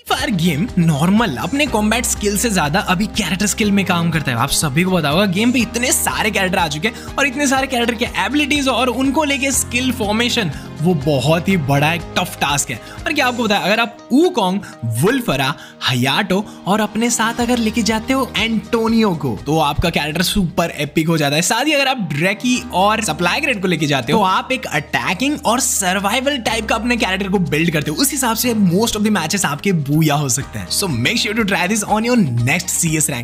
Fire game normal अपने combat skill से ज्यादा अभी कैरेक्टर स्किल में काम करता है। आप सभी को पता होगा गेम पे इतने सारे कैरेक्टर आ चुके हैं और इतने सारे कैरेक्टर के एबिलिटीज और उनको लेके स्किल फॉर्मेशन वो बहुत ही बड़ा एक टफ टास्क है। और क्या आपको पता है, अगर आप वुकोंग, वुल्फरा, हयाटो और अपने साथ अगर लेके जाते हो एंटोनियो को, तो आपका कैरेक्टर सुपर एपिक हो जाता है। साथ ही अगर आप ड्रैकी और सप्लाई ग्रेड को लेके जाते हो, तो आप एक अटैकिंग और सर्वाइवल टाइप का अपने कैरेक्टर को बिल्ड करते हो। उस हिसाब से मोस्ट ऑफ द मैचेस आपके बूया हो सकते हैं। So make sure to try this on your next CS rank.